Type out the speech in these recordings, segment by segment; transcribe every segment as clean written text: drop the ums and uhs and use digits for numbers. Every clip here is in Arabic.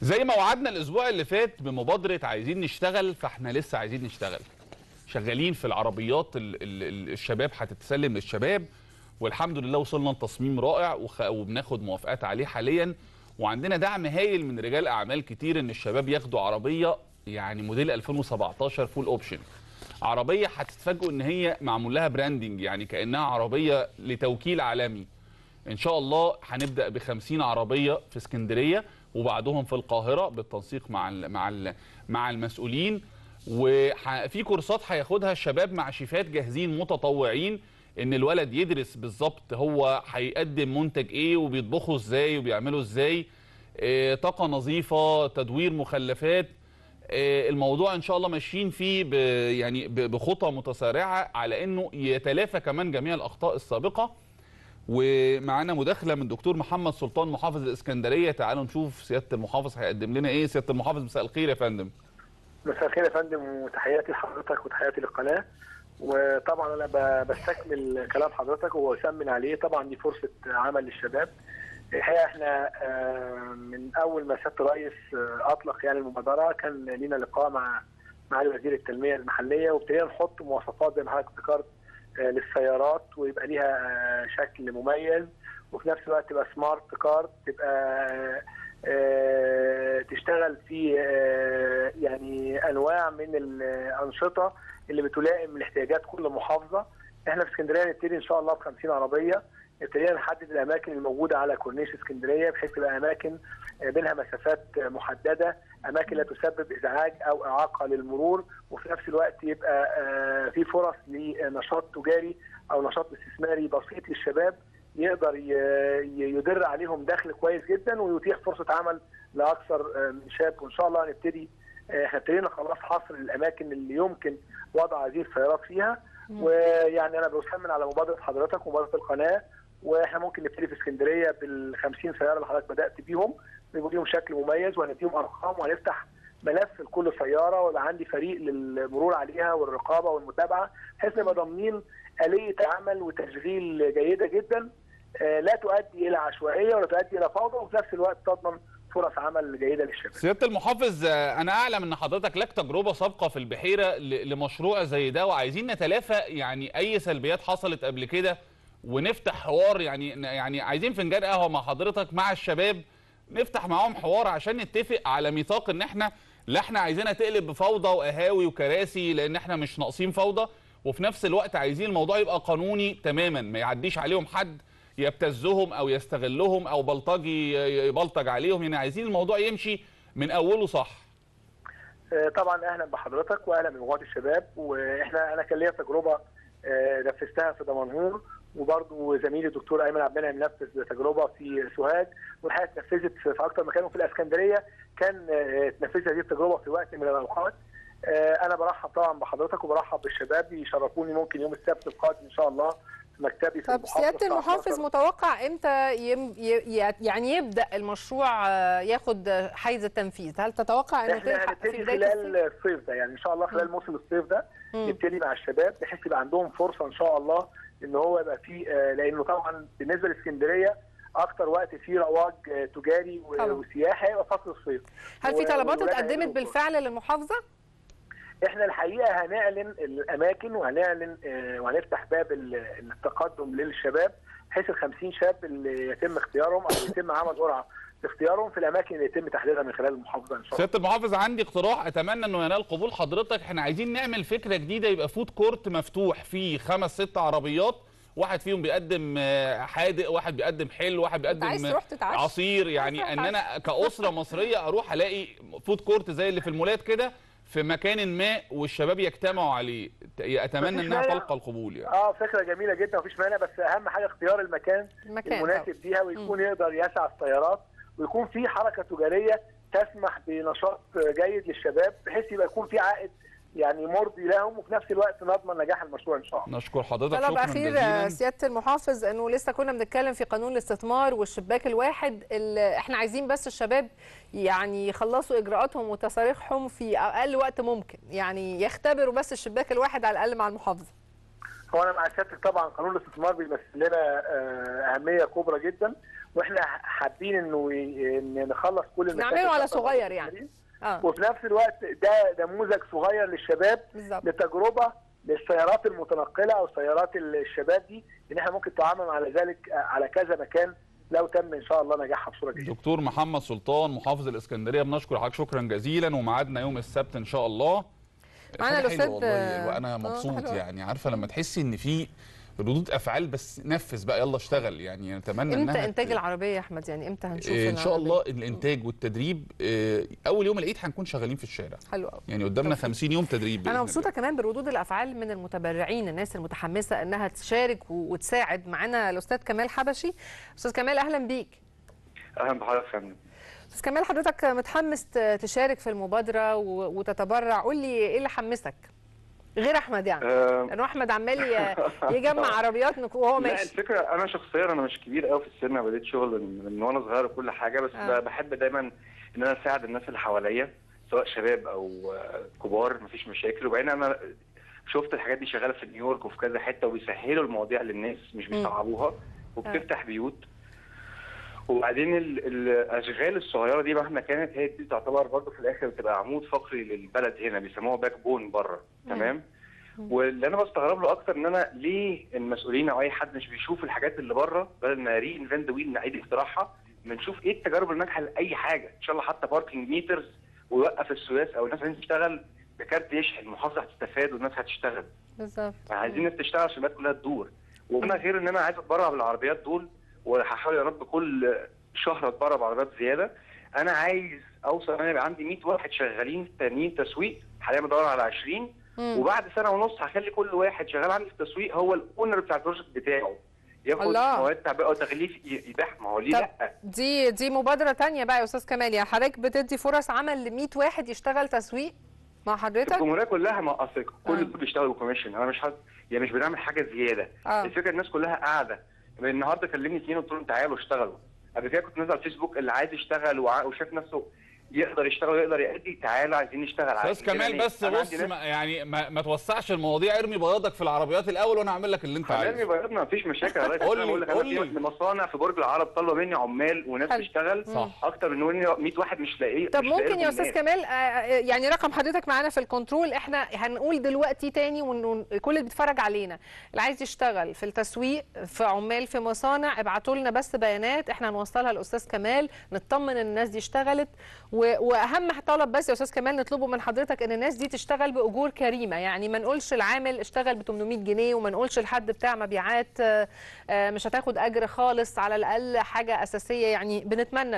زي ما وعدنا الاسبوع اللي فات بمبادره عايزين نشتغل، فاحنا لسه عايزين نشتغل. شغالين في العربيات الشباب هتتسلم للشباب، والحمد لله وصلنا لتصميم رائع وبناخد موافقات عليه حاليا، وعندنا دعم هايل من رجال اعمال كتير ان الشباب ياخدوا عربيه يعني موديل 2017 فول اوبشن. عربيه هتتفاجئوا ان هي معمول لها براندنج، يعني كانها عربيه لتوكيل عالمي. ان شاء الله هنبدا ب50 عربيه في اسكندريه، وبعدهم في القاهره بالتنسيق مع المسؤولين. وفي كورسات هياخدها الشباب مع شيفات جاهزين متطوعين، ان الولد يدرس بالظبط هو هيقدم منتج ايه وبيطبخه ازاي وبيعمله ازاي. طاقه نظيفه، تدوير مخلفات. الموضوع ان شاء الله ماشيين فيه يعني بخطى متسارعه على انه يتلافى كمان جميع الاخطاء السابقه. ومعانا مداخله من دكتور محمد سلطان محافظ الاسكندريه. تعالوا نشوف سياده المحافظ هيقدم لنا ايه. سياده المحافظ مساء الخير يا فندم. مساء الخير يا فندم، وتحياتي لحضرتك وتحياتي للقناه. وطبعا انا بستكمل كلام حضرتك واسمن عليه. طبعا دي فرصه عمل للشباب. الحقيقه احنا من اول ما سياده الرئيس اطلق يعني المبادره كان لينا لقاء مع معالي وزير التنميه المحليه، وابتدينا نحط مواصفات زي ما حضرتك ذكرت للسيارات، ويبقى ليها شكل مميز، وفي نفس الوقت تبقى سمارت كارد، تبقى تشتغل في يعني انواع من الانشطه اللي بتلائم الاحتياجات كل محافظه. احنا في اسكندريه نبتدي ان شاء الله ب50 عربيه. ابتدينا نحدد الاماكن الموجوده على كورنيش اسكندريه بحيث تبقى اماكن بينها مسافات محدده، اماكن لا تسبب ازعاج او اعاقه للمرور، وفي نفس الوقت يبقى في فرص لنشاط تجاري او نشاط استثماري بسيط للشباب يقدر يدر عليهم دخل كويس جدا ويتيح فرصه عمل لاكثر من شاب. وان شاء الله هنبتدي، احنا ابتدينا خلاص حصر الاماكن اللي يمكن وضع هذه السيارات فيها. ويعني انا بسمن على مبادره حضرتك ومبادره القناه، واحنا ممكن نبتدي في اسكندريه بال50 سياره اللي حضرتك بدات بيهم، يبقوا ليهم شكل مميز وهنديهم ارقام وهنفتح ملف لكل سياره، ويبقى عندي فريق للمرور عليها والرقابه والمتابعه بحيث نبقى ضامنين آلية عمل وتشغيل جيده جدا لا تؤدي الى عشوائيه ولا تؤدي الى فوضى، وفي نفس الوقت تضمن فرص عمل جيده للشباب. سياده المحافظ، انا اعلم ان حضرتك لك تجربه سابقه في البحيره لمشروع زي ده، وعايزين نتلافى يعني اي سلبيات حصلت قبل كده ونفتح حوار. يعني عايزين فنجان قهوه مع حضرتك مع الشباب، نفتح معاهم حوار عشان نتفق على ميثاق ان احنا لا احنا عايزينها تقلب بفوضى وقهاوي وكراسي، لان احنا مش ناقصين فوضى، وفي نفس الوقت عايزين الموضوع يبقى قانوني تماما، ما يعديش عليهم حد يبتزهم او يستغلهم او بلطجي يبلطج عليهم. يعني عايزين الموضوع يمشي من اوله صح. طبعا اهلا بحضرتك واهلا بمجموعه الشباب. انا كان ليا تجربه نفذتها في دمنهور، وبرضه زميلي الدكتور ايمن عبد المنعم نفذ تجربه في سوهاج، والحقيقه اتنفذت في اكثر مكان، وفي الاسكندريه كان اتنفذت هذه التجربه في وقت من الاوقات. انا برحب طبعا بحضرتك وبرحب بالشباب، يشرفوني ممكن يوم السبت القادم ان شاء الله في مكتبي في طب سياده المحافظ، متوقع امتى يعني يبدا المشروع ياخد حيز التنفيذ؟ هل تتوقع انه تلحق في خلال الصيف ده؟ يعني ان شاء الله خلال موسم الصيف ده نبتدي مع الشباب بحيث يبقى عندهم فرصه ان شاء الله ان هو يبقى فيه، لانه طبعا بالنسبه لاسكندريه اكتر وقت فيه رواج تجاري وسياحي هيبقى فصل الصيف. هل في طلبات اتقدمت بالفعل للمحافظه؟ احنا الحقيقه هنعلن الاماكن وهنعلن وهنفتح باب التقدم للشباب بحيث ال50 شاب اللي يتم اختيارهم او يتم عمل قرعه لاختيارهم في الاماكن اللي يتم تحديدها من خلال المحافظه ان شاء الله. سياده المحافظ، عندي اقتراح اتمنى انه ينال قبول حضرتك. احنا عايزين نعمل فكره جديده، يبقى فود كورت مفتوح فيه 5-6 عربيات، واحد فيهم بيقدم حادق، واحد بيقدم حلو، واحد بيقدم عصير. يعني ان انا كاسره مصريه اروح الاقي فود كورت زي اللي في المولات كده في مكان ما والشباب يجتمعوا عليه. اتمنى انها تلقى القبول. يعني فكره جميله جدا مفيش مانع، بس اهم حاجه اختيار المكان المناسب ليها، ويكون يقدر يسع السيارات، ويكون في حركه تجاريه تسمح بنشاط جيد للشباب بحيث يكون في عائد يعني مرضي لهم، وفي نفس الوقت نضمن نجاح المشروع ان شاء الله. نشكر حضرتك. طلب اخير سياده المحافظ، انه لسه كنا بنتكلم في قانون الاستثمار والشباك الواحد، احنا عايزين بس الشباب يعني يخلصوا اجراءاتهم وتصاريحهم في اقل وقت ممكن، يعني يختبروا بس الشباك الواحد على الاقل مع المحافظه. هو انا مع سيادتك طبعا قانون الاستثمار بيمثل لنا اهميه كبرى جدا، واحنا حابين انه نخلص كل المشاكل نعمله على صغير يعني. وفي نفس الوقت ده نموذج صغير للشباب بالظبط. لتجربه للسيارات المتنقله او سيارات الشباب دي، ان احنا ممكن تعامل على ذلك على كذا مكان لو تم ان شاء الله نجاحها بصوره جيده. دكتور محمد سلطان محافظ الاسكندريه، بنشكر حضرتك شكرا جزيلا، وميعادنا يوم السبت ان شاء الله. معانا الاستاذ وانا مبسوط يعني، عارفه لما تحسي ان في ردود افعال، بس نفذ بقى يلا اشتغل يعني. نتمنى امتى انتاج العربيه يا احمد؟ يعني امتى هنشوف ان شاء الله الانتاج والتدريب؟ اول يوم العيد هنكون شغالين في الشارع. حلو قوي. يعني قدامنا 50 يوم تدريب. انا مبسوطه كمان بردود الافعال من المتبرعين، الناس المتحمسه انها تشارك وتساعد. معانا الاستاذ كمال حبشي. استاذ كمال اهلا بيك. اهلا بحضرتك يا فندم. استاذ كمال، حضرتك متحمس تشارك في المبادره وتتبرع، قول لي ايه اللي حمسك غير احمد يعني؟ لانه احمد عمال يجمع عربيات وهو ماشي. لا الفكره انا شخصيا انا مش كبير قوي في السن، بديت شغل من وانا صغير وكل حاجه، بس بحب دايما ان انا اساعد الناس اللي حواليا سواء شباب او كبار، مفيش مشاكل. وبعدين انا شفت الحاجات دي شغاله في نيويورك وفي كذا حته، وبيسهلوا المواضيع للناس مش بيصعبوها، وبتفتح بيوت. وبعدين الاشغال الصغيره دي مهما كانت هي دي تعتبر برضه في الاخر بتبقى عمود فقري للبلد هنا، بيسموها باك بون بره. تمام. واللي انا بستغرب له اكتر ان انا ليه المسؤولين او اي حد مش بيشوف الحاجات اللي بره، بدل ما ري انفنت ويل نعيد اختراعها، بنشوف ايه التجارب الناجحه لاي حاجه. ان شاء الله حتى باركينج ميترز ويوقف السويس، او الناس عايزين تشتغل بكارت يشحن، المحافظه هتستفاد والناس هتشتغل. بالظبط. عايزين الناس تشتغل عشان البلد كلها تدور. وانا غير ان انا عايز اتبرع بالعربيات دول، وهحاول يا رب كل شهر اتبرع بعربيات زياده. انا عايز اوصل انا يبقى عندي 100 واحد شغالين تانيين تسويق، حاليا بدور على 20. وبعد سنه ونص هخلي كل واحد شغال عندي في التسويق هو الاونر بتاع البروجكت بتاعه، ياخد مواد تعبئه وتغليف يبيعها. ما هو ليه لا؟ دي مبادره ثانيه بقى يا استاذ كمال، يعني حضرتك بتدي فرص عمل ل 100 واحد يشتغل تسويق مع حضرتك؟ الجمهوريه كلها ما اصل كل دول بيشتغلوا كوميشن، انا مش بنعمل حاجه زياده. الفكره الناس كلها قاعده. النهارده كلمني 2 قلت لهم تعالوا اشتغلوا. قبل كده كنت نازل على الفيسبوك، اللي عايز يشتغل وشايف نفسه يقدر يشتغل ويقدر يأدي، تعالى عايزين نشتغل. استاذ كمال بس بص يعني ما توسعش المواضيع، ارمي بياضك في العربيات الاول وانا هعمل لك اللي انت عايزه. ارمي بياضنا مفيش مشاكل يا ريس. انا بقول لك انا في مصانع في برج العرب طلبوا مني عمال وناس تشتغل اكتر من 100 واحد مش لاقيه. طب ممكن يا استاذ كمال يعني رقم حضرتك معانا في الكنترول، احنا هنقول دلوقتي تاني وكل اللي بيتفرج علينا اللي عايز يشتغل في التسويق في عمال في مصانع ابعتوا لنا بس بيانات احنا هنوصلها لاستاذ كمال، نطمن ان الناس دي اشتغلت. واهم طلب بس يا استاذ كمال نطلبه من حضرتك ان الناس دي تشتغل باجور كريمه، يعني ما نقولش العامل اشتغل ب 800 جنيه وما نقولش الحد بتاع مبيعات مش هتاخد اجر خالص، على الاقل حاجه اساسيه يعني. بنتمنى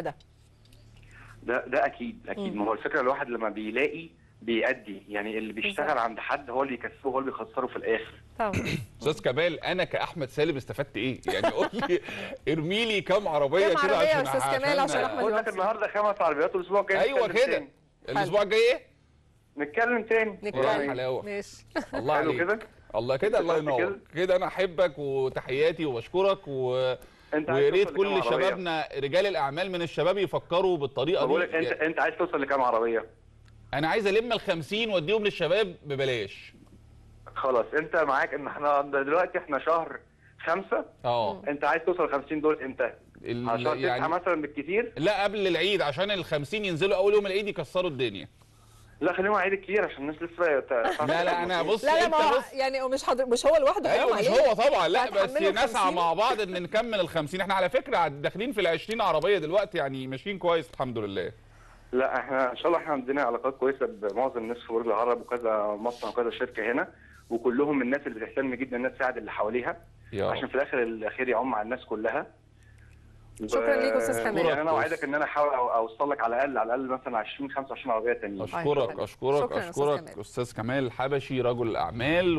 ده اكيد. ما هو الفكره الواحد لما بيلاقي بيأدي، يعني اللي بيشتغل عند حد هو اللي يكسبه هو اللي بيخسره في الاخر. طبعا. استاذ كمال انا كاحمد سالم استفدت ايه؟ يعني قول لي ارمي لي كام عربيه كده عشان يا استاذ كمال عشان احمد قلت لك النهارده 5 عربيات والاسبوع الجاي ايوه كده. الاسبوع الجاي ايه؟ نتكلم تاني. ماشي. الله عليك كده. الله كده. الله ينور كده. انا احبك وتحياتي وبشكرك ويا ريت كل شبابنا رجال الاعمال من الشباب يفكروا بالطريقه دي. بقول لك انت عايز توصل لكام عربيه؟ انا عايز الم ال50 واديهم للشباب ببلاش. خلاص انت معاك ان احنا دلوقتي احنا شهر 5. انت عايز توصل 50 دول امتى؟ عشان يعني مثلا بالكتير؟ لا قبل العيد، عشان ال50 ينزلوا اول يوم العيد يكسروا الدنيا. لا خليهم عيد كتير عشان الناس لسه لا انا بص لا يعني مش هو لوحده. ايوه مش هو طبعا، لا بس نسعى مع بعض ان نكمل ال50. احنا على فكره داخلين في ال20 عربيه دلوقتي، يعني ماشيين كويس الحمد لله. لا احنا ان شاء الله احنا عندنا علاقات كويسه بمعظم الناس في برج العرب وكذا مصنع وكذا شركه هنا، وكلهم من الناس اللي بتهتم جدا انها تساعد اللي حواليها عشان في الاخر يعم على الناس كلها. شكرا ليك استاذ كمال. يعني انا اوعدك ان انا احاول اوصل لك على الاقل مثلا 20 25 عربيه تانيين. اشكرك استاذ كمال حبشي رجل الاعمال.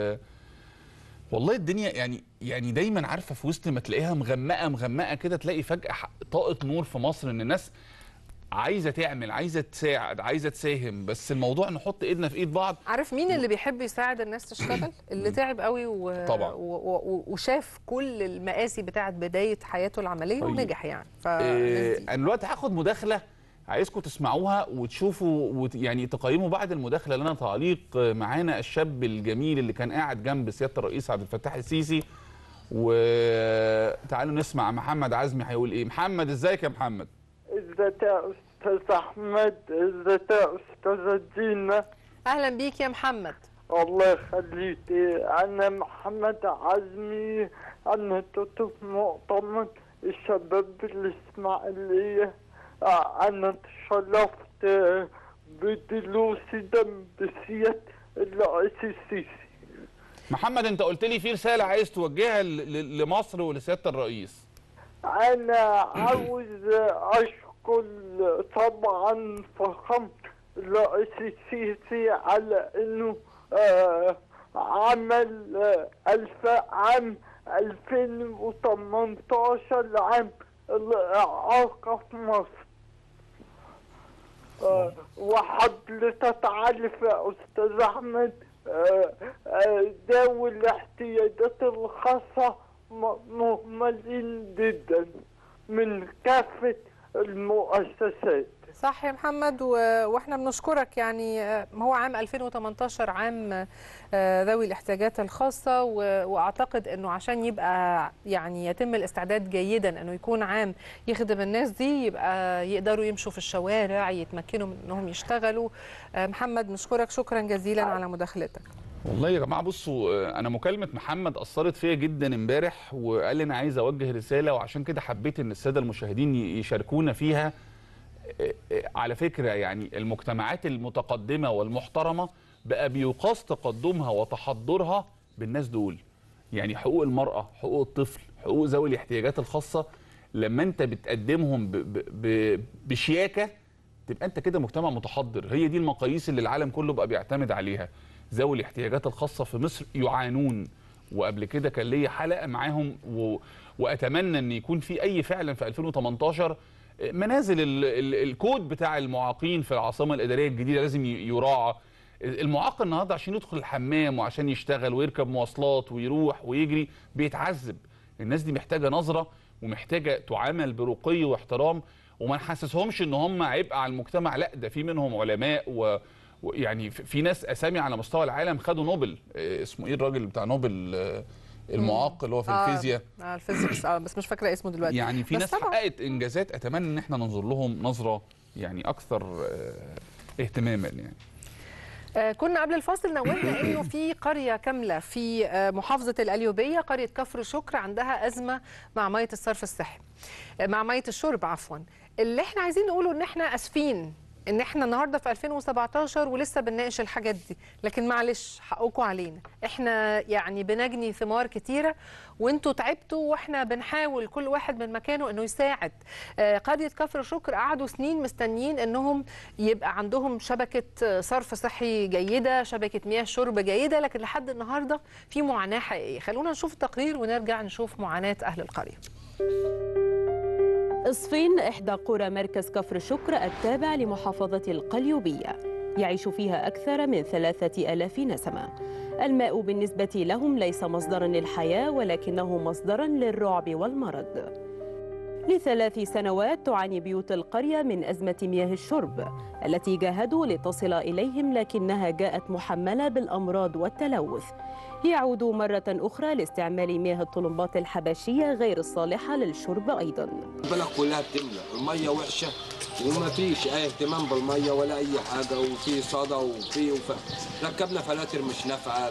والله الدنيا يعني دايما عارفه في وسط ما تلاقيها مغمقه كده، تلاقي فجاه طاقه نور في مصر، ان الناس عايزه تعمل، عايزه تساعد، عايزه تساهم، بس الموضوع نحط ايدنا في ايد بعض. عارف مين اللي بيحب يساعد الناس تشتغل؟ اللي تعب قوي طبعا وشاف كل المآسي بتاعت بدايه حياته العمليه ونجح يعني. انا دلوقتي هاخد مداخله عايزكم تسمعوها وتشوفوا يعني تقيموا بعد المداخله لنا تعليق معانا الشاب الجميل اللي كان قاعد جنب سياده الرئيس عبد الفتاح السيسي. وتعالوا نسمع محمد عزمي هيقول ايه. محمد ازيك يا محمد؟ ازيك يا استاذ احمد؟ ازيك يا استاذه دينا؟ اهلا بيك يا محمد. الله يخليك. انا محمد عزمي، انا كنت في مؤتمر الشباب الاسماعيليه. انا تشرفت بدلوسي بسياده الرئيس السيسي. محمد انت قلت لي في رساله عايز توجهها لمصر ولسياده الرئيس. انا عاوز اشكر طبعا فخامه الرئيس السيسي على انه عمل عام 2018 عام الإعاقة في مصر. وحضرتك عارف يا أستاذ أحمد ذوي الاحتياجات الخاصة مهملين جدا من كافة المؤسسات. صح يا محمد، واحنا بنشكرك. يعني هو عام 2018 عام ذوي الاحتياجات الخاصة، واعتقد انه عشان يبقى يعني يتم الاستعداد جيدا انه يكون عام يخدم الناس دي، يبقى يقدروا يمشوا في الشوارع، يتمكنوا من انهم يشتغلوا. محمد نشكرك شكرا جزيلا على مداخلتك. والله يا جماعه بصوا، انا مكالمه محمد اثرت فيا جدا امبارح، وقال لي انا عايز اوجه رساله، وعشان كده حبيت ان الساده المشاهدين يشاركونا فيها. على فكره يعني المجتمعات المتقدمه والمحترمه بقى بيقاس تقدمها وتحضرها بالناس دول. يعني حقوق المراه، حقوق الطفل، حقوق ذوي الاحتياجات الخاصه، لما انت بتقدمهم بشياكه تبقى انت كده مجتمع متحضر. هي دي المقاييس اللي العالم كله بقى بيعتمد عليها. ذوي الاحتياجات الخاصه في مصر يعانون، وقبل كده كان ليا حلقه معاهم واتمنى ان يكون في اي فعلا في 2018 منازل الكود بتاع المعاقين في العاصمه الاداريه الجديده لازم يراعى. المعاق النهارده عشان يدخل الحمام وعشان يشتغل ويركب مواصلات ويروح ويجري بيتعذب. الناس دي محتاجه نظره ومحتاجه تعامل برقي واحترام، وما نحسسهمش ان هم عبء على المجتمع. لا، ده في منهم علماء ويعني في ناس اسامي على مستوى العالم خدوا نوبل. اسمه ايه الراجل بتاع نوبل المعاق اللي هو في الفيزياء؟ الفيزيكس بس مش فاكره اسمه دلوقتي. يعني في ناس حققت انجازات، اتمنى ان احنا ننظر لهم نظره يعني اكثر اهتماما. يعني كنا قبل الفاصل نوهنا انه في قريه كامله في محافظه القليوبيه، قريه كفر شكر، عندها ازمه مع ميه الصرف الصحي، مع ميه الشرب عفوا. اللي احنا عايزين نقوله ان احنا اسفين ان احنا النهارده في 2017 ولسه بنناقش الحاجات دي، لكن معلش حقكم علينا. احنا يعني بنجني ثمار كتيره وانتوا تعبتوا، واحنا بنحاول كل واحد من مكانه انه يساعد. قريه كفر شكر قعدوا سنين مستنيين انهم يبقى عندهم شبكه صرف صحي جيده، شبكه مياه شرب جيده، لكن لحد النهارده في معاناه حقيقيه. خلونا نشوف التقرير ونرجع نشوف معاناه اهل القريه. إصفين إحدى قرى مركز كفر شكر التابع لمحافظة القليوبية، يعيش فيها أكثر من 3000 نسمة. الماء بالنسبة لهم ليس مصدراً للحياة، ولكنه مصدراً للرعب والمرض. ل3 سنوات تعاني بيوت القرية من أزمة مياه الشرب التي جاهدوا لتصل إليهم، لكنها جاءت محملة بالأمراض والتلوث. يعودوا مرة أخرى لاستعمال مياه الطلمبات الحبشية غير الصالحة للشرب أيضاً. البلد كلها بتملى، المية وحشة وما فيش أي اهتمام بالمية ولا أي حاجة، وفي صدى ركبنا فلاتر مش نافعة،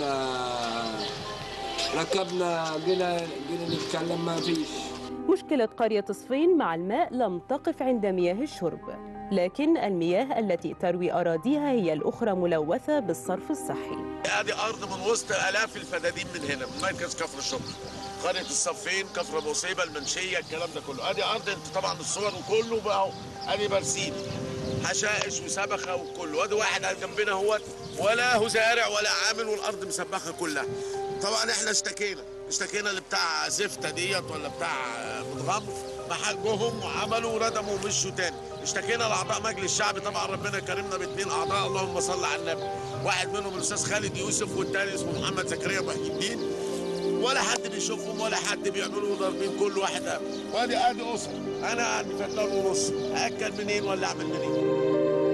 ركبنا جينا نتكلم ما فيش. مشكلة قرية إصفين مع الماء لم تقف عند مياه الشرب، لكن المياه التي تروي أراضيها هي الأخرى ملوثة بالصرف الصحي. هذه أرض من وسط آلاف الفدادين من هنا، من مركز كفر الشكر، قرية الصفين، كفر أبو صيبة، المنشية، الكلام ده كله. هذه أرض انت طبعا الصور وكله بقى، هذه برسيم حشائش وسبخة وكله. هذا واحد جنبنا هو ولا هو زارع ولا عامل، والأرض مسبخة كلها. طبعا احنا اشتكينا اللي بتاع زفتة ديت ولا بتاع متغمر، محجهم وعملوا وردموا ومشوا تاني. اشتكينا لاعضاء مجلس الشعب، طبعا ربنا كرمنا ب2 اعضاء اللهم صل على النبي. واحد منهم الاستاذ خالد يوسف، والتاني اسمه محمد زكريا محي الدين. ولا حد بيشوفهم ولا حد بيعملوا ضاربين، كل واحد وادي اسره. انا عندي فدان ونص، اكل منين ولا اعمل منين؟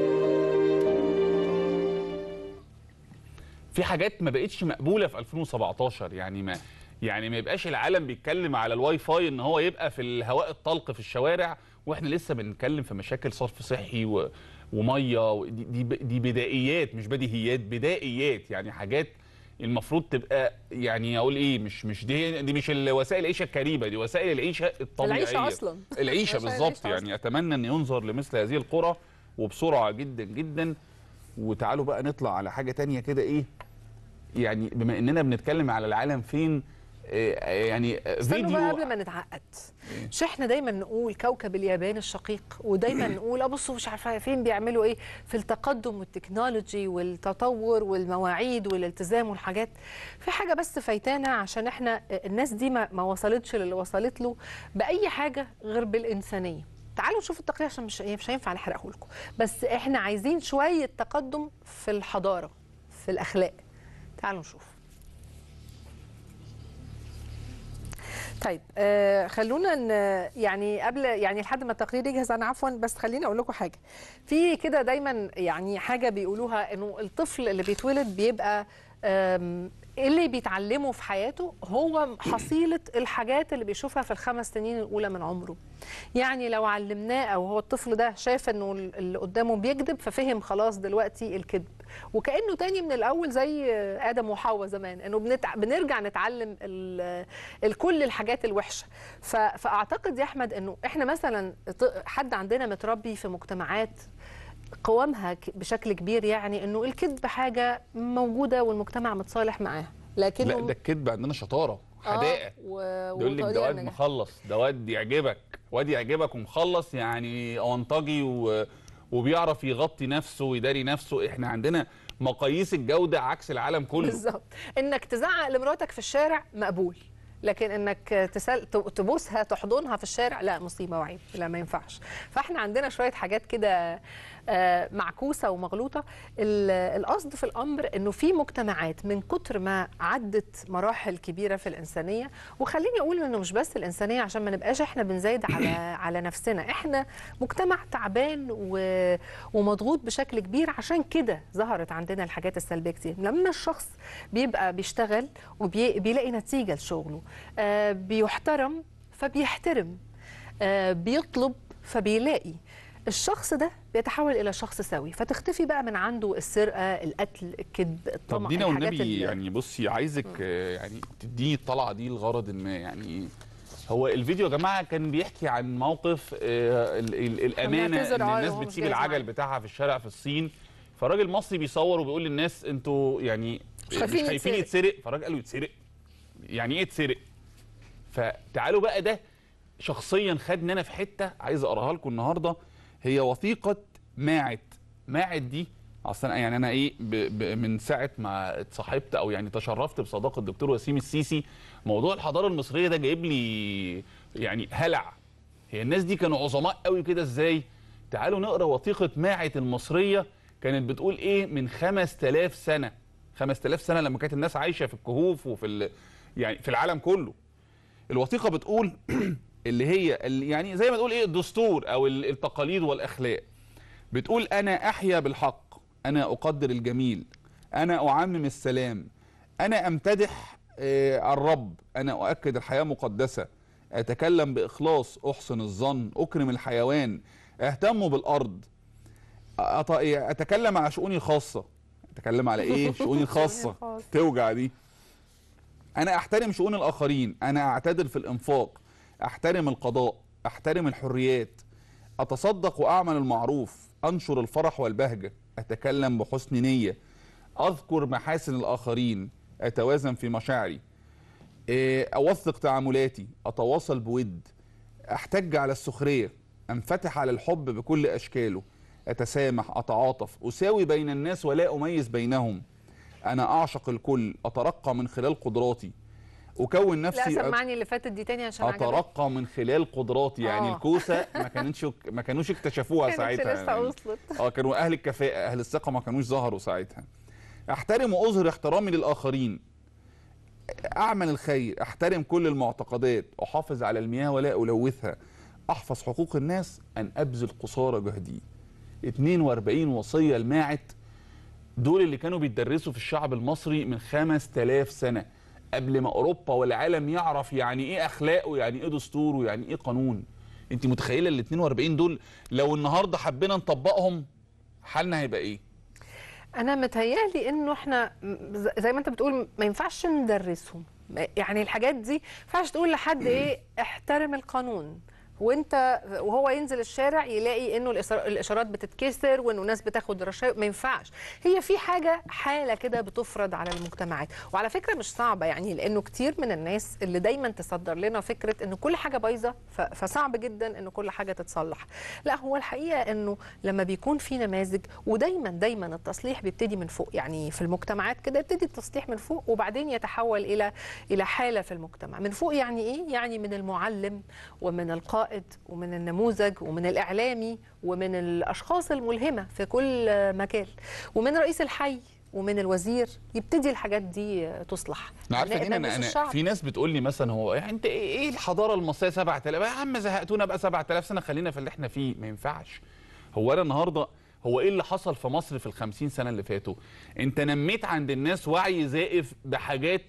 في حاجات ما بقتش مقبوله في 2017. يعني ما يبقاش العالم بيتكلم على الواي فاي ان هو يبقى في الهواء الطلق في الشوارع، واحنا لسه بنتكلم في مشاكل صرف صحي وميه. دي بدائيات مش بديهيات، بدائيات. يعني حاجات المفروض تبقى، يعني اقول ايه، مش دي مش وسائل العيشه الكريمه، دي وسائل العيشه الطبيعيه، العيشه اصلا، العيشه بالظبط. يعني اتمنى ان ينظر لمثل هذه القرى وبسرعه جدا جدا. وتعالوا بقى نطلع على حاجه تانية كده. ايه يعني بما اننا بنتكلم على العالم فين، يعني فيديو بقى قبل ما نتعقد. مش احنا دايما نقول كوكب اليابان الشقيق، ودايما نقول ابصوا مش عارفه فين بيعملوا ايه في التقدم والتكنولوجي والتطور والمواعيد والالتزام والحاجات. في حاجه بس فايتانا، عشان احنا الناس دي ما وصلتش للي وصلت له باي حاجه غير بالانسانيه. تعالوا نشوف التقرير عشان مش هينفع نحرقه لكم، بس احنا عايزين شويه تقدم في الحضاره في الاخلاق. تعالوا نشوف. طيب خلونا يعني قبل يعني لحد ما التقرير يجهز، انا عفوا بس خليني اقول لكم حاجه. في كده دايما يعني حاجه بيقولوها، انه الطفل اللي بيتولد بيبقى اللي بيتعلمه في حياته هو حصيله الحاجات اللي بيشوفها في ال5 سنين الاولى من عمره. يعني لو علمناه، او هو الطفل ده شاف انه اللي قدامه بيكذب، ففهم خلاص دلوقتي الكذب، وكانه تاني من الاول زي ادم وحواء زمان، انه بنرجع نتعلم كل الحاجات الوحشه. فاعتقد يا احمد انه احنا مثلا حد عندنا متربي في مجتمعات قوامها بشكل كبير، يعني انه الكذب حاجه موجوده والمجتمع متصالح معاها، لكن لا، ده الكذب عندنا شطاره، حدائق. يقول لك ده واد مخلص، ده واد يعجبك، واد يعجبك ومخلص، يعني اونطجي وبيعرف يغطي نفسه ويداري نفسه. احنا عندنا مقاييس الجوده عكس العالم كله. بالظبط. انك تزعق لمراتك في الشارع مقبول، لكن انك تبوسها تحضنها في الشارع لا، مصيبه وعيب، لا ما ينفعش. فاحنا عندنا شويه حاجات كده معكوسه ومغلوطه. القصد في الامر انه في مجتمعات من كتر ما عدت مراحل كبيره في الانسانيه، وخليني اقول انه مش بس الانسانيه عشان ما نبقاش احنا بنزايد على نفسنا، احنا مجتمع تعبان ومضغوط بشكل كبير، عشان كده ظهرت عندنا الحاجات السلبيه كتير. لما الشخص بيبقى بيشتغل وبيلاقي نتيجه لشغله، بيحترم فبيحترم، بيطلب فبيلاقي، الشخص ده بيتحول الى شخص سوي، فتختفي بقى من عنده السرقه، القتل، الكذب، الطمع. طب دينا والنبي يعني بصي، عايزك يعني تديني الطلعه دي لغرض ما. يعني هو الفيديو يا جماعه كان بيحكي عن موقف الامانه ان الناس بتسيب العجل بتاعها في الشارع في الصين، فراجل مصري بيصور وبيقول للناس انتوا يعني مش خايفين يتسرق، فالراجل قال له يتسرق؟ يعني ايه يتسرق؟ فتعالوا بقى، ده شخصيا خدني انا في حته عايز اقراها لكم النهارده. هي وثيقه ماعت. ماعت دي اصلا يعني انا ايه من ساعه ما اتصاحبت او يعني تشرفت بصداقه الدكتور وسيم السيسي، موضوع الحضاره المصريه ده جايب لي يعني هلع. هي الناس دي كانوا عظماء قوي كده ازاي؟ تعالوا نقرا وثيقه ماعت المصريه. كانت بتقول ايه من 5000 سنه. 5000 سنه لما كانت الناس عايشه في الكهوف وفي يعني في العالم كله. الوثيقه بتقول اللي هي يعني زي ما تقول ايه الدستور او التقاليد والاخلاق. بتقول انا احيا بالحق، انا اقدر الجميل، انا اعمم السلام، انا امتدح الرب، انا اؤكد الحياه مقدسه، اتكلم باخلاص، احسن الظن، اكرم الحيوان، اهتم بالارض، اتكلم على شؤوني الخاصه. اتكلم على ايه؟ شؤوني الخاصه توجع دي. انا احترم شؤون الاخرين، انا اعتدل في الانفاق، احترم القضاء، احترم الحريات، اتصدق واعمل المعروف، انشر الفرح والبهجه، اتكلم بحسن نيه، اذكر محاسن الاخرين، اتوازن في مشاعري، اوثق تعاملاتي، اتواصل بود، احتج على السخريه، انفتح على الحب بكل اشكاله، اتسامح، اتعاطف، اساوي بين الناس ولا اميز بينهم، انا اعشق الكل، اترقى من خلال قدراتي، اكون نفسي. لا سمعني اللي فاتت دي تاني عشان اترقى من خلال قدراتي. يعني الكوسه ما كانوش اكتشفوها ساعتها، لسه وصلت. كانوا اهل الكفاءه اهل الثقه ما كانوش ظهروا ساعتها. احترم واظهر احترامي للاخرين، اعمل الخير، احترم كل المعتقدات، احافظ على المياه ولا الوثها، احفظ حقوق الناس، ان ابذل قصارى جهدي. 42 وصيه الماعت دول اللي كانوا بيتدرسوا في الشعب المصري من 5000 سنه، قبل ما اوروبا والعالم يعرف يعني ايه اخلاق ويعني ايه دستور ويعني ايه قانون. انت متخيله ال 42 دول لو النهارده حبينا نطبقهم حالنا هيبقى ايه؟ انا متهيالي انه احنا زي ما انت بتقول ما ينفعش ندرسهم، يعني الحاجات دي ما ينفعش تقول لحد ايه احترم القانون وهو ينزل الشارع يلاقي انه الاشارات بتتكسر وانه ناس بتاخد رشاوى. ما ينفعش. هي في حاله كده بتفرض على المجتمعات، وعلى فكره مش صعبه يعني، لانه كتير من الناس اللي دايما تصدر لنا فكره انه كل حاجه بايظه فصعب جدا انه كل حاجه تتصلح. لا، هو الحقيقه انه لما بيكون في نماذج، ودايما التصليح بيبتدي من فوق، يعني في المجتمعات كده يبتدي التصليح من فوق وبعدين يتحول الى حاله في المجتمع. من فوق يعني ايه؟ يعني من المعلم ومن القائد ومن النموذج ومن الإعلامي ومن الأشخاص الملهمة في كل مجال ومن رئيس الحي ومن الوزير، يبتدي الحاجات دي تصلح. عارفه انا في ناس بتقول لي مثلا هو يعني انت ايه الحضاره المصريه 7000 يا عم زهقتونا بقى 7000 سنه، خلينا في اللي احنا فيه. ما ينفعش. هو انا النهارده هو ايه اللي حصل في مصر في ال50 سنه اللي فاتوا؟ انت نميت عند الناس وعي زائف بحاجات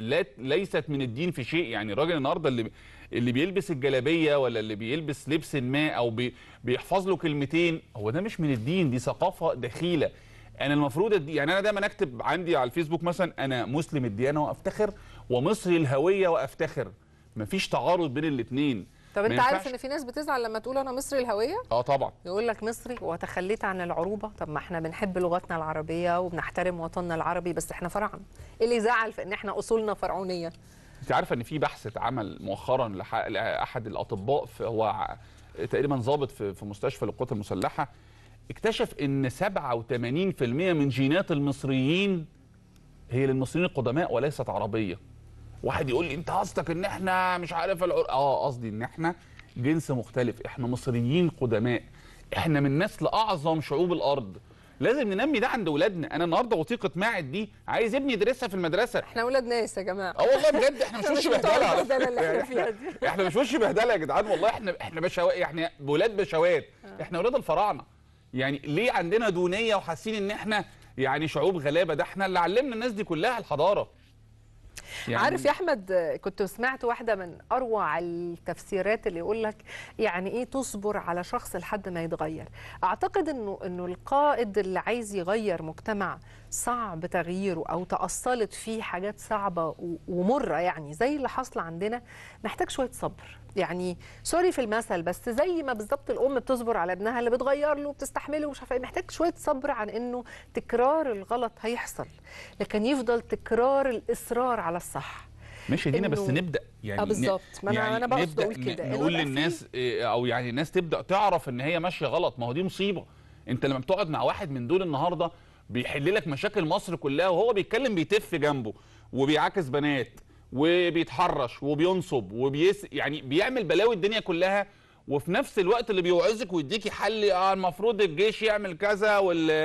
ليست من الدين في شيء. يعني الراجل النهارده اللي بيلبس الجلابيه ولا اللي بيلبس لبس ما او بيحفظ له كلمتين، هو ده مش من الدين، دي ثقافه دخيله. انا المفروض يعني انا دايما اكتب عندي على الفيسبوك مثلا انا مسلم الديانه وافتخر ومصري الهويه وافتخر، مفيش تعارض بين الاثنين. طب انت عارف ان في ناس بتزعل لما تقول انا مصري الهويه؟ طبعا. يقول لك مصري وتخليت عن العروبه. طب ما احنا بنحب لغتنا العربيه وبنحترم وطننا العربي، بس احنا فراعنه. ايه اللي يزعل في ان احنا اصولنا فرعونيه؟ انت عارفه ان في بحث اتعمل مؤخرا لاحد الاطباء، هو تقريبا ضابط في مستشفى للقوات المسلحه، اكتشف ان 87% من جينات المصريين هي للمصريين القدماء وليست عربيه. واحد يقول لي انت قصدك ان احنا مش عارف قصدي ان احنا جنس مختلف، احنا مصريين قدماء، احنا من نسل اعظم شعوب الارض. لازم ننمي ده عند اولادنا. انا النهارده وثيقه ماعت دي عايز ابني يدرسها في المدرسه. احنا اولاد ناس يا جماعه. والله بجد احنا مش وش بهدله اللي احنا فيها دي. احنا مش وش بهدله يا جدعان، والله احنا بشوات، يعني ولاد بشوات. احنا اولاد الفراعنه. يعني ليه عندنا دونيه وحاسين ان احنا يعني شعوب غلابه؟ ده احنا اللي علمنا الناس دي كلها الحضاره. يعني عارف يا احمد، كنت سمعت واحده من اروع التفسيرات اللي يقول لك يعني ايه تصبر على شخص لحد ما يتغير. اعتقد انه القائد اللي عايز يغير مجتمع صعب تغييره او تأصلت فيه حاجات صعبه ومره، يعني زي اللي حصل عندنا، محتاج شويه صبر. يعني سوري في المثل، بس زي ما بالظبط الام بتصبر على ابنها اللي بتغير له وبتستحمله ومش عارفه ايه، محتاج شويه صبر عن انه تكرار الغلط هيحصل، لكن يفضل تكرار الاصرار على الصح. ماشي دينا، بس نبدا يعني بالظبط. ما يعني انا بقصد اقول كده، نقول للناس او يعني الناس تبدا تعرف ان هي ماشيه غلط. ما هو دي مصيبه. انت لما بتقعد مع واحد من دول النهارده بيحل لك مشاكل مصر كلها وهو بيتكلم بيتف جنبه وبيعاكس بنات وبيتحرش وبينصب يعني بيعمل بلاوي الدنيا كلها، وفي نفس الوقت اللي بيوعظك ويديكي حل المفروض الجيش يعمل كذا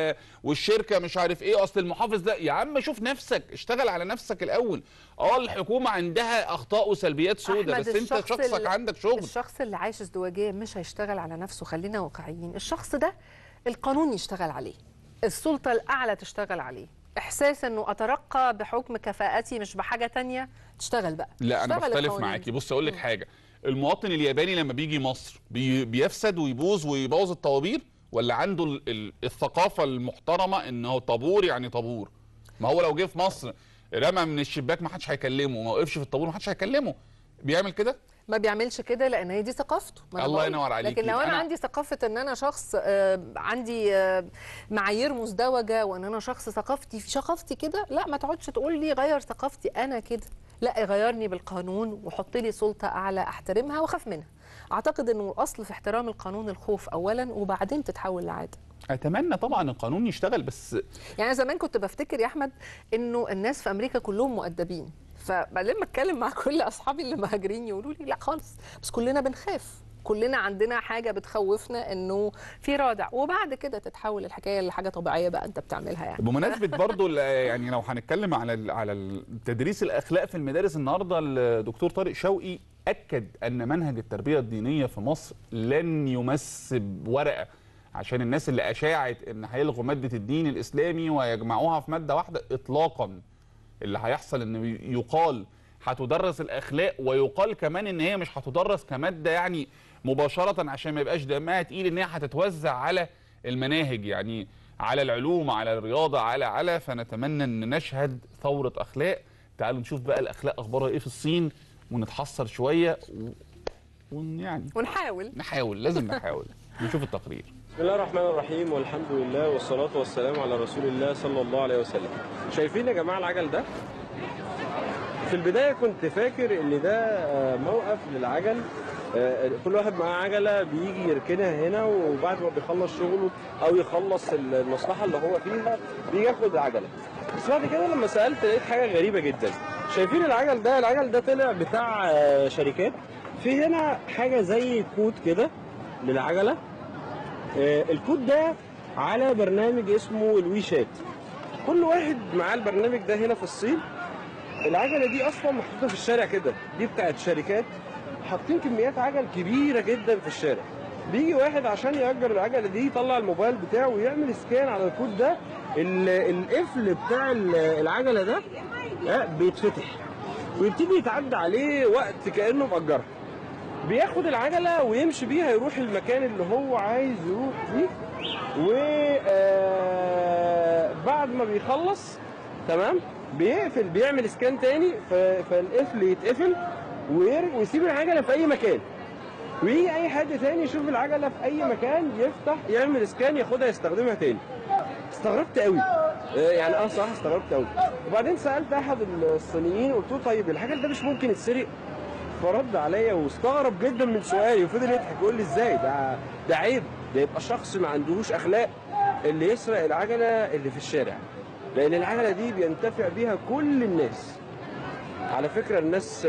والشركه مش عارف ايه، اصل المحافظ ده. يا عم شوف نفسك، اشتغل على نفسك الاول. الحكومه عندها اخطاء وسلبيات سودة، بس انت شخصك عندك شغل. الشخص اللي عايش ازدواجيه مش هيشتغل على نفسه، خلينا واقعيين. الشخص ده القانون يشتغل عليه، السلطه الاعلى تشتغل عليه، احساس انه اترقى بحكم كفاءتي مش بحاجه تانية، تشتغل بقى. لا انا بختلف معاكي. بص اقول لك حاجه، المواطن الياباني لما بيجي مصر بيفسد ويبوظ الطوابير، ولا عنده الثقافه المحترمه ان هو طابور يعني طابور؟ ما هو لو جه في مصر رمى من الشباك ما حدش هيكلمه، ما وقفش في الطابور ما حدش هيكلمه. بيعمل كده؟ ما بيعملش كده لان هي دي ثقافته. الله ينور عليك. لكن لو انا عندي ثقافه ان انا شخص عندي معايير مزدوجه وان انا شخص ثقافتي كده، لا ما تقعدش تقول لي غير ثقافتي انا كده، لا غيرني بالقانون وحط لي سلطه اعلى احترمها واخاف منها. اعتقد انه الاصل في احترام القانون الخوف اولا وبعدين تتحول لعاده. اتمنى طبعا القانون يشتغل، بس يعني زمان كنت بفتكر يا احمد انه الناس في امريكا كلهم مؤدبين، فلما اتكلم مع كل اصحابي اللي مهاجرين يقولوا لي لا خالص، بس كلنا بنخاف. كلنا عندنا حاجه بتخوفنا انه في رادع، وبعد كده تتحول الحكايه لحاجه طبيعيه بقى انت بتعملها يعني. بمناسبه برضو يعني لو هنتكلم على تدريس الاخلاق في المدارس، النهارده الدكتور طارق شوقي اكد ان منهج التربيه الدينيه في مصر لن يمس بورقه عشان الناس اللي اشاعت ان هيلغوا ماده الدين الاسلامي ويجمعوها في ماده واحده اطلاقا. اللي هيحصل ان يقال هتدرس الاخلاق، ويقال كمان ان هي مش هتدرس كماده يعني مباشره عشان ما يبقاش دمها تقيل، ان هي هتتوزع على المناهج، يعني على العلوم، على الرياضه، على فنتمنى ان نشهد ثوره اخلاق. تعالوا نشوف بقى الاخلاق اخبارها ايه في الصين ونتحسر شويه ونحاول لازم نحاول. نشوف التقرير. بسم الله الرحمن الرحيم، والحمد لله والصلاة والسلام على رسول الله صلى الله عليه وسلم. شايفين يا جماعة العجل ده؟ في البداية كنت فاكر ان ده موقف للعجل، كل واحد معاه عجلة بيجي يركنها هنا، وبعد ما بيخلص شغله او يخلص المصلحة اللي هو فيها بيجي ياخد عجلة. بس بعد كده لما سألت لقيت حاجة غريبة جدا. شايفين العجل ده؟ العجل ده طلع بتاع شركات. في هنا حاجة زي كود كده للعجلة، الكود ده على برنامج اسمه الويشات. كل واحد معاه البرنامج ده هنا في الصين. العجله دي اصلا محطوطه في الشارع كده، دي بتاعت شركات، حاطين كميات عجل كبيره جدا في الشارع. بيجي واحد عشان يأجر العجله دي يطلع الموبايل بتاعه ويعمل سكان على الكود ده، القفل بتاع العجله ده بيتفتح ويبتدي يتعدى عليه وقت كأنه مأجرها. بياخد العجلة ويمشي بيها يروح المكان اللي هو عايز يروح فيه، وبعد ما بيخلص تمام بيقفل، بيعمل سكان تاني فالقفل يتقفل ويسيب العجلة في أي مكان، ويجي أي حد تاني يشوف العجلة في أي مكان يفتح يعمل سكان ياخدها يستخدمها تاني. استغربت قوي يعني صح استغربت قوي. وبعدين سألت أحد الصينيين قلت له طيب العجل ده مش ممكن يتسرق؟ فرد عليا واستغرب جدا من سؤالي وفضل يضحك يقول لي ازاي ده عيب، ده يبقى شخص ما عندهوش اخلاق اللي يسرق العجله اللي في الشارع، لان العجله دي بينتفع بيها كل الناس. على فكره الناس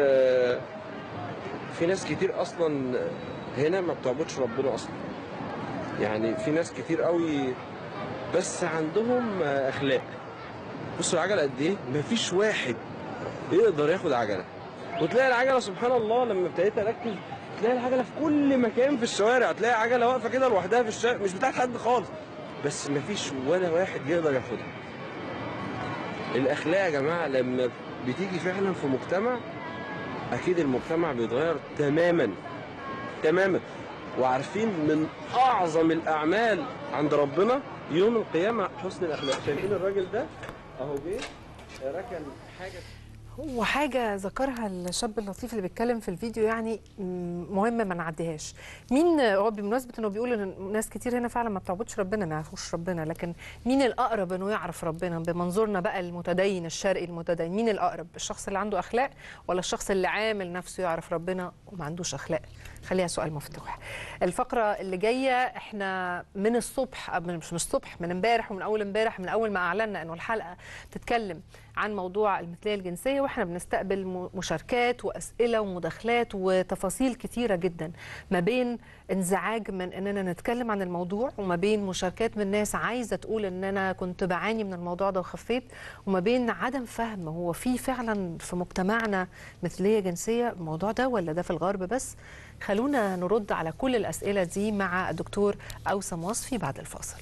في ناس كتير اصلا هنا ما بتعبدش ربنا اصلا، يعني في ناس كتير قوي بس عندهم اخلاق. بصوا العجله قد ايه، مفيش واحد يقدر ياخد عجله. وتلاقي العجله سبحان الله لما ابتديت اركز تلاقي العجله في كل مكان في الشوارع، تلاقي عجله واقفه كده لوحدها في الشارع مش بتاعت حد خالص، بس مفيش ولا واحد يقدر ياخدها. الاخلاق يا جماعه لما بتيجي فعلا في مجتمع اكيد المجتمع بيتغير تماما تماما. وعارفين من اعظم الاعمال عند ربنا يوم القيامه حسن الاخلاق. شايفين الراجل ده اهو جه ركن حاجه، هو حاجة ذكرها الشاب اللطيف اللي بيتكلم في الفيديو يعني مهمة ما نعديهاش. مين هو بمناسبة انه بيقول ان ناس كتير هنا فعلا ما بتعبدش ربنا، ما يعرفوش ربنا، لكن مين الأقرب انه يعرف ربنا بمنظورنا بقى المتدين الشرقي المتدين؟ مين الأقرب؟ الشخص اللي عنده أخلاق ولا الشخص اللي عامل نفسه يعرف ربنا وما عندوش أخلاق؟ خليها سؤال مفتوح. الفقرة اللي جاية احنا من الصبح، مش من الصبح، من امبارح ومن أول امبارح، من أول ما أعلنا انه الحلقة تتكلم عن موضوع المثلية الجنسية، واحنا بنستقبل مشاركات وأسئلة ومداخلات وتفاصيل كتيرة جدا، ما بين انزعاج من اننا نتكلم عن الموضوع، وما بين مشاركات من ناس عايزة تقول ان انا كنت بعاني من الموضوع ده وخفيت، وما بين عدم فهم هو في فعلا في مجتمعنا مثلية جنسية الموضوع ده ولا ده في الغرب بس. خلونا نرد على كل الأسئلة دي مع الدكتور أوسم وصفي بعد الفاصل.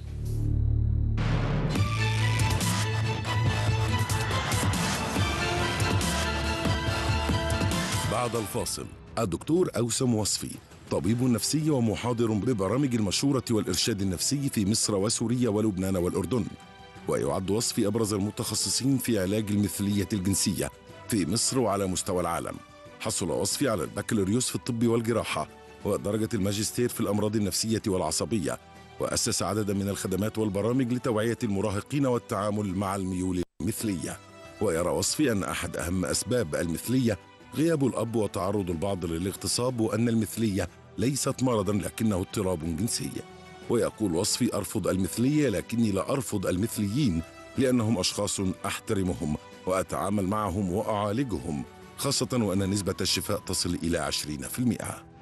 بعد الفاصل الدكتور أوسم وصفي طبيب نفسي ومحاضر ببرامج المشورة والإرشاد النفسي في مصر وسوريا ولبنان والأردن، ويعد وصفي أبرز المتخصصين في علاج المثلية الجنسية في مصر وعلى مستوى العالم. حصل وصفي على البكالوريوس في الطب والجراحة ودرجة الماجستير في الأمراض النفسية والعصبية، وأسس عددا من الخدمات والبرامج لتوعية المراهقين والتعامل مع الميول المثلية. ويرى وصفي أن أحد أهم أسباب المثلية غياب الأب وتعرض البعض للاغتصاب، وأن المثلية ليست مرضا لكنه اضطراب جنسي. ويقول وصفي أرفض المثلية لكني لا أرفض المثليين، لأنهم أشخاص أحترمهم وأتعامل معهم وأعالجهم، خاصة وأن نسبة الشفاء تصل إلى 20%.